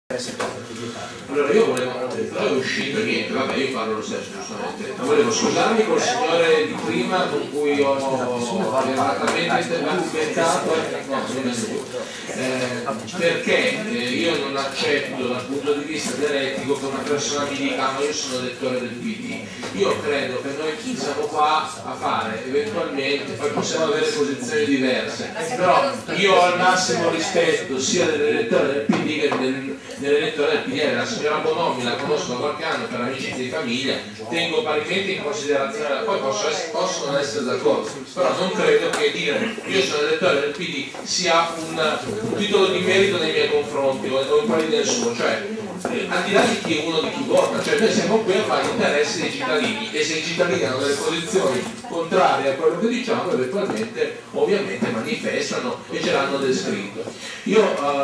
Allora io volevo, però è uscito niente, vabbè io parlo lo stesso giustamente, volevo scusarmi col signore di prima con cui ho erratamente interventato, perché io non accetto dal punto di vista dialettico che una persona mi dica ma io sono lettore del PD. Io credo che noi siamo qua a fare eventualmente, poi possiamo avere posizioni diverse, però io ho al massimo rispetto sia dell'elettore del PD che dell'elettore del PDL. La signora Bonomi la conosco da qualche anno per amicizia di famiglia, tengo parimenti in considerazione, poi posso non essere d'accordo, però non credo che dire io sono elettore del PD sia un titolo di merito nei miei confronti o in quelli del suo, cioè al di là di chi uno di chi vota, cioè noi siamo qui a fare gli interessi dei cittadini e se i cittadini hanno delle posizioni contrarie a quello che diciamo eventualmente ovviamente manifestano e ce l'hanno descritto. Io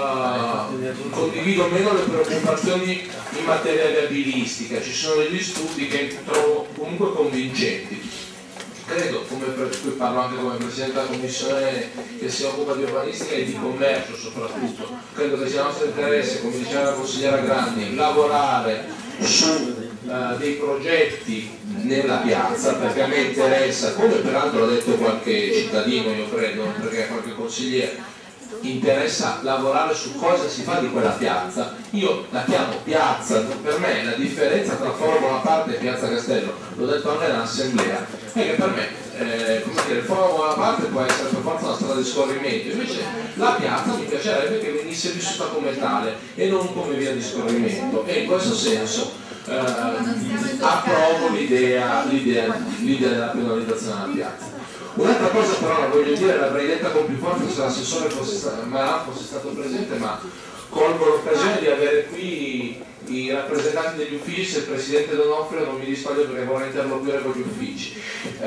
condivido meno le preoccupazioni in materia viabilistica, ci sono degli studi che trovo comunque convincenti. Credo, qui parlo anche come Presidente della Commissione che si occupa di urbanistica e di commercio soprattutto, credo che sia nostro interesse, come diceva la consigliera Grandi, lavorare su dei progetti nella piazza, perché a me interessa, come peraltro l'ha detto qualche cittadino, io credo, perché qualche consigliere, interessa lavorare su cosa si fa di quella piazza. Io la chiamo piazza, per me la differenza tra Foro Bonaparte e Piazza Castello, l'ho detto anche nell'assemblea, è che per me come dire, il Foro Bonaparte può essere per forza una strada di scorrimento, invece la piazza mi piacerebbe che venisse vissuta come tale e non come via di scorrimento, e in questo senso approvo l'idea della penalizzazione della piazza. Un'altra cosa però la voglio dire, l'avrei detta con più forza se l'assessore fosse stato presente, ma colgo l'occasione di avere qui i rappresentanti degli uffici, se il Presidente D'Onofrio non mi dispaglia perché vorrei interloquire con gli uffici.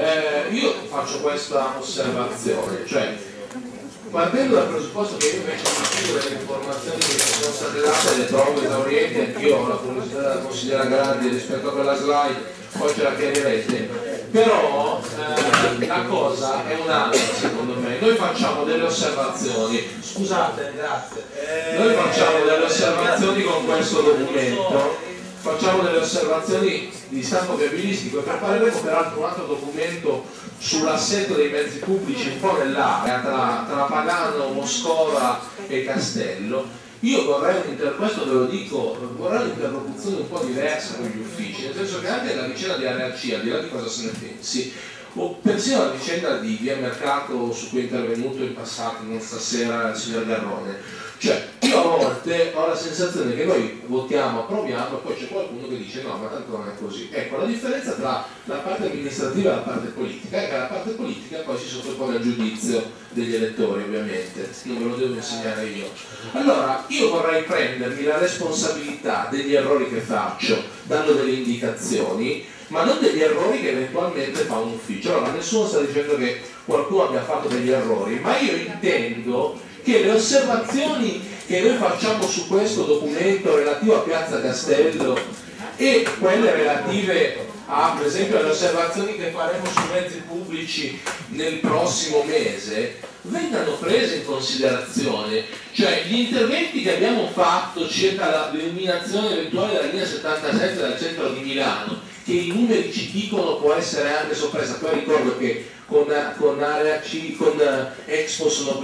Io faccio questa osservazione, cioè partendo dal presupposto che io invece delle informazioni che ci sono state date le trovo esaurienti, anch'io ho la curiosità della consigliera Grandi rispetto a quella slide, poi ce la chiarirete. Però la cosa è un'altra secondo me, noi facciamo delle osservazioni, scusate, grazie, noi facciamo delle osservazioni con questo documento, facciamo delle osservazioni di stampo viabilistico e prepareremo peraltro un altro documento sull'assetto dei mezzi pubblici un po' nell'area tra Pagano, Moscova e Castello. Io vorrei questo ve lo dico, vorrei un'interlocuzione un po' diversa con gli uffici, nel senso che anche la vicenda di ARC, al di là di cosa se ne pensi, o persino la vicenda di Via Mercato su cui è intervenuto in passato, non stasera, il signor Garrone, cioè io a volte ho la sensazione che noi votiamo, approviamo e poi c'è qualcuno che dice no, ma tanto non è così. Ecco, la differenza tra la parte amministrativa e la parte politica è che la parte politica poi si sottopone al giudizio degli elettori, ovviamente, non ve lo devo insegnare io. Allora, io vorrei prendermi la responsabilità degli errori che faccio, dando delle indicazioni, ma non degli errori che eventualmente fa un ufficio. Allora, nessuno sta dicendo che qualcuno abbia fatto degli errori, ma io intendo che le osservazioni che noi facciamo su questo documento relativo a Piazza Castello e quelle relative a, per esempio, le osservazioni che faremo sui mezzi pubblici nel prossimo mese vengano prese in considerazione, cioè gli interventi che abbiamo fatto circa l'eliminazione eventuale della linea 77 dal centro di Milano, che i numeri ci dicono può essere anche soppressa. Poi ricordo che con Area C, con Expo sono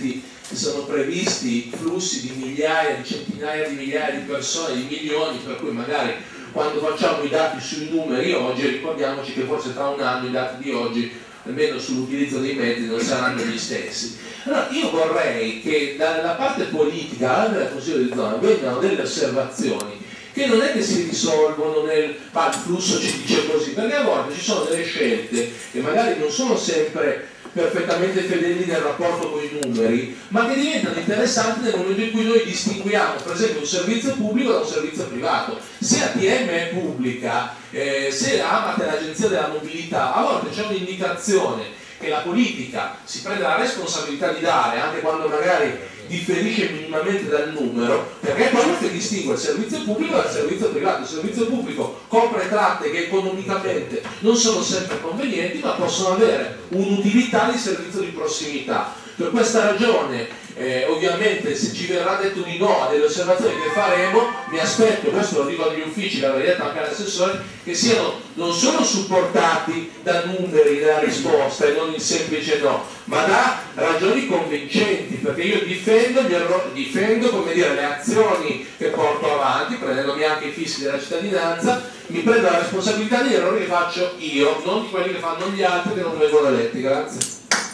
previsti flussi di migliaia, di centinaia di migliaia di persone, di milioni, per cui magari quando facciamo i dati sui numeri oggi, ricordiamoci che forse tra un anno i dati di oggi, almeno sull'utilizzo dei mezzi, non saranno gli stessi. Allora io vorrei che dalla parte politica, anche dal Consiglio di zona, vengano delle osservazioni che non è che si risolvono il flusso ci dice così, perché a volte ci sono delle scelte che magari non sono sempre perfettamente fedeli nel rapporto con i numeri, ma che diventano interessanti nel momento in cui noi distinguiamo per esempio un servizio pubblico da un servizio privato. Se ATM è pubblica, se AMAT è l'agenzia della mobilità, a volte c'è un'indicazione che la politica si prende la responsabilità di dare anche quando magari differisce minimamente dal numero, perché è quello che distingue il servizio pubblico dal servizio privato. Il servizio pubblico copre tratte che economicamente non sono sempre convenienti, ma possono avere un'utilità di servizio di prossimità. Per questa ragione ovviamente se ci verrà detto di no a delle osservazioni che faremo, mi aspetto, questo lo dico agli uffici, l'avrei detto anche all'assessore, che siano non solo supportati da numeri nella risposta e non in semplice no, ma da ragioni convincenti, perché io difendo gli errori, difendo, come dire, le azioni che porto avanti, prendendomi anche i fischi della cittadinanza, mi prendo la responsabilità degli errori che faccio io, non di quelli che fanno gli altri che non vengono eletti. Grazie.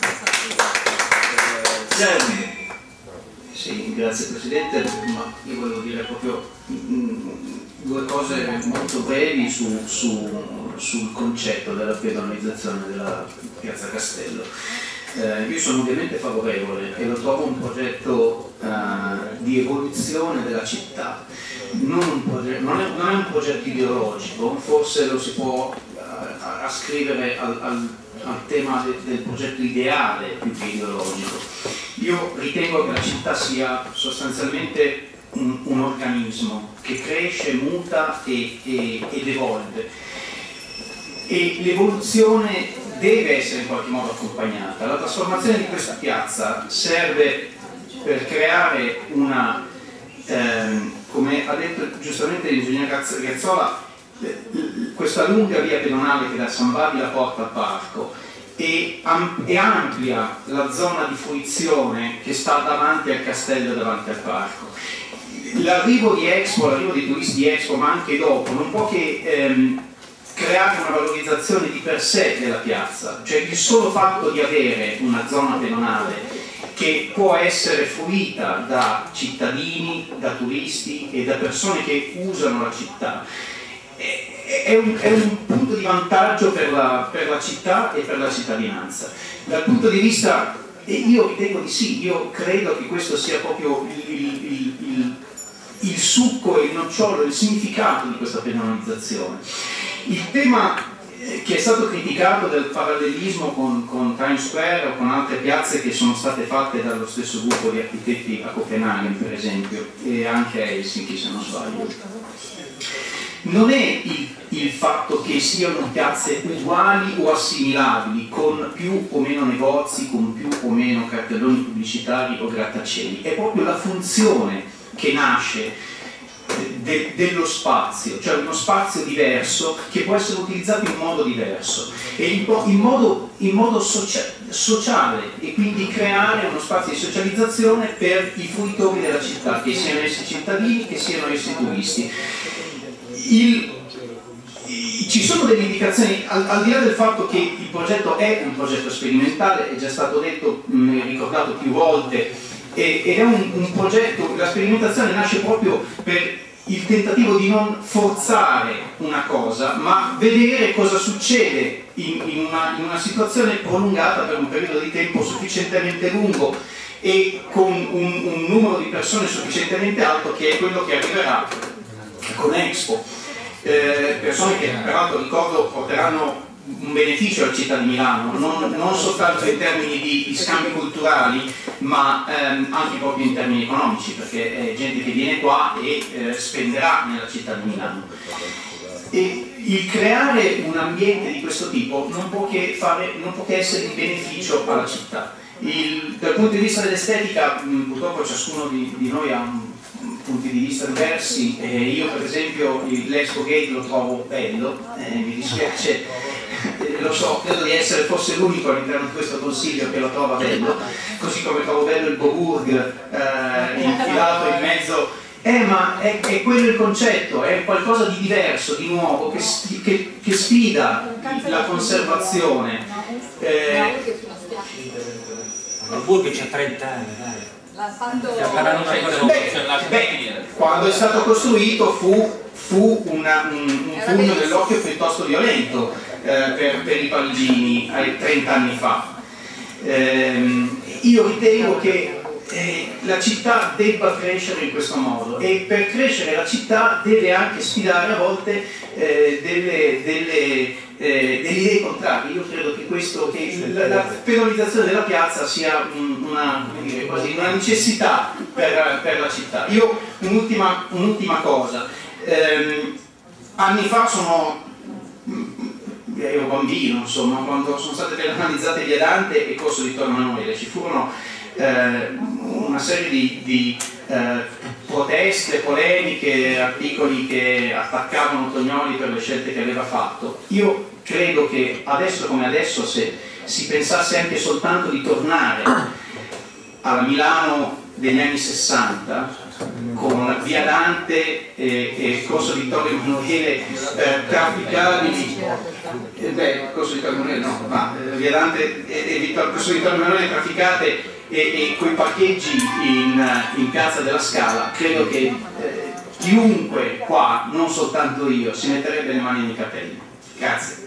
Sì, grazie Presidente, ma io volevo dire proprio due cose molto brevi sul concetto della pedonalizzazione della Piazza Castello. Io sono ovviamente favorevole e lo trovo un progetto di evoluzione della città, non è un progetto ideologico, forse lo si può ascrivere al tema del progetto ideale più che ideologico. Io ritengo che la città sia sostanzialmente un organismo che cresce, muta ed evolve, e l'evoluzione deve essere in qualche modo accompagnata. La trasformazione di questa piazza serve per creare una, come ha detto giustamente l'ingegner Gazzola, questa lunga via pedonale che da San Babila porta al parco e amplia la zona di fruizione che sta davanti al castello e davanti al parco. L'arrivo di Expo, l'arrivo dei turisti di Expo, ma anche dopo, non può che creare una valorizzazione di per sé della piazza, cioè il solo fatto di avere una zona pedonale che può essere fruita da cittadini, da turisti e da persone che usano la città è un punto di vantaggio per la città e per la cittadinanza. Dal punto di vista, io ritengo di sì, io credo che questo sia proprio il succo e il nocciolo, il significato di questa pedonalizzazione. Il tema che è stato criticato del parallelismo con Times Square o con altre piazze che sono state fatte dallo stesso gruppo di architetti a Copenaghen, per esempio, e anche a Helsinki, se non sbaglio. Non è il fatto che siano piazze uguali o assimilabili, con più o meno negozi, con più o meno cartelloni pubblicitari o grattacieli, è proprio la funzione che nasce dello spazio, cioè uno spazio diverso che può essere utilizzato in modo diverso e in modo sociale, e quindi creare uno spazio di socializzazione per i fruitori della città, che siano essi cittadini, che siano essi turisti. Ci sono delle indicazioni, al di là del fatto che il progetto è un progetto sperimentale, è già stato detto, ricordato più volte, ed è un progetto, la sperimentazione nasce proprio per il tentativo di non forzare una cosa, ma vedere cosa succede in una situazione prolungata per un periodo di tempo sufficientemente lungo e con un numero di persone sufficientemente alto, che è quello che arriverà con Expo. Persone che peraltro, ricordo, porteranno un beneficio alla città di Milano, non soltanto in termini di scambi culturali, ma anche proprio in termini economici, perché è gente che viene qua e spenderà nella città di Milano. E il creare un ambiente di questo tipo non può che essere di beneficio alla città. Dal punto di vista dell'estetica, purtroppo ciascuno di noi ha punti di vista diversi. Io per esempio l'Expo Gate lo trovo bello, mi dispiace, lo so, credo di essere forse l'unico all'interno di questo consiglio che lo trova bello, così come trovo bello il Boburg infilato in mezzo, ma è quello il concetto, è qualcosa di diverso, di nuovo, che sfida la conservazione. Il Boburg c'ha 30 anni, dai. Quando è stato costruito fu un pugno dell'occhio piuttosto violento per i parigini 30 anni fa. Io ritengo che la città debba crescere in questo modo, e per crescere la città deve anche sfidare a volte delle idee contrarie. Io credo che la pedonalizzazione della piazza sia quasi una necessità per la città. Io un'ultima cosa, anni fa ero bambino, insomma, quando sono state penalizzate via Dante e Corso Vittorio Emanuele, ci furono una serie di proteste, polemiche, articoli che attaccavano Tognoli per le scelte che aveva fatto. Io credo che adesso come adesso, se si pensasse anche soltanto di tornare alla Milano degli anni 60 con via Dante e Corso Vittorio Emanuele trafficabili, Corso Vittorio Emanuele no, ma via Dante e Corso Vittorio Emanuele trafficate e quei parcheggi in Piazza della Scala, credo che chiunque qua, non soltanto io, si metterebbe le mani nei capelli. Grazie.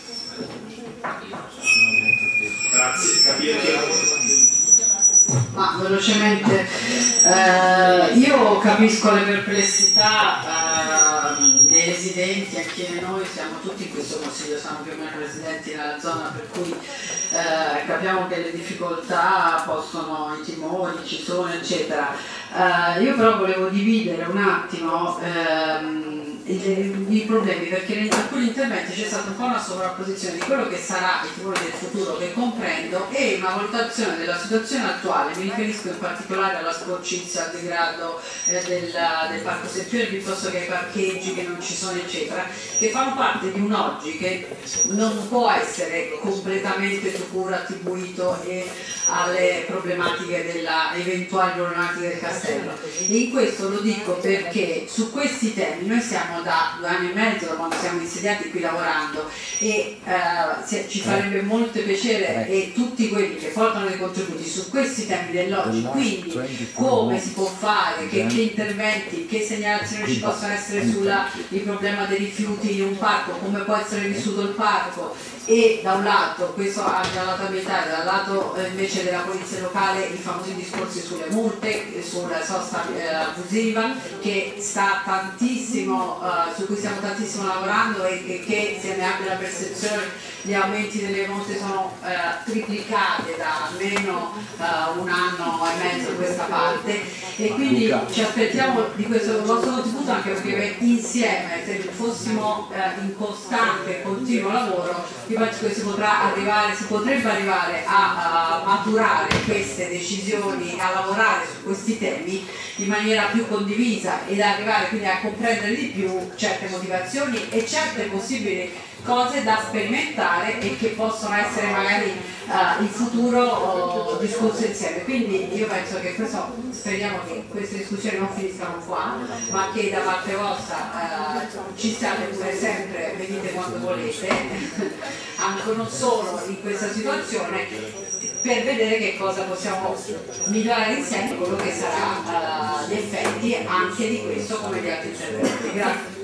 Grazie, capire che... Ma velocemente, io capisco le perplessità dei residenti, anche noi siamo tutti in questo consiglio, siamo più o meno residenti nella zona, per cui capiamo che le difficoltà possono, i timori ci sono, eccetera. Io però volevo dividere un attimo i problemi, perché in alcuni interventi c'è stata un po' una sovrapposizione di quello che sarà il timore del futuro, che comprendo, e una valutazione della situazione attuale. Mi riferisco in particolare alla sporcizia, al degrado del parco Sempione, piuttosto che ai parcheggi che non ci sono, eccetera, che fanno parte di un oggi che non può essere completamente sicuro attribuito alle problematiche eventuali problematiche del castello. E in questo lo dico perché su questi temi noi siamo da 2 anni e mezzo, da quando siamo insediati qui lavorando, e ci farebbe molto piacere, e tutti quelli che portano dei contributi su questi temi dell'oggi, quindi come si può fare, che interventi, che segnalazioni ci possono essere il problema dei rifiuti in un parco, come può essere vissuto il parco, e da un lato, questo anche dal lato ambientale, dal lato invece della polizia locale, i famosi discorsi sulle multe, sulla sosta abusiva, che sta tantissimo, su cui stiamo tantissimo lavorando, e che se ne abbia la percezione, gli aumenti delle multe sono triplicate da almeno 1 anno e mezzo a questa parte, e quindi ci aspettiamo di questo vostro contributo, anche perché insieme, se fossimo in costante e continuo lavoro, io penso che si potrebbe arrivare a maturare queste decisioni, a lavorare su questi temi in maniera più condivisa, ed arrivare quindi a comprendere di più certe motivazioni e certe possibili cose da sperimentare, e che possono essere magari in futuro discusse insieme. Quindi io penso che speriamo che queste discussioni non finiscano qua, ma che da parte vostra ci siate pure sempre, venite quando volete, anche non solo in questa situazione, per vedere che cosa possiamo migliorare insieme, quello che sarà gli effetti anche di questo come di altri interventi. Grazie.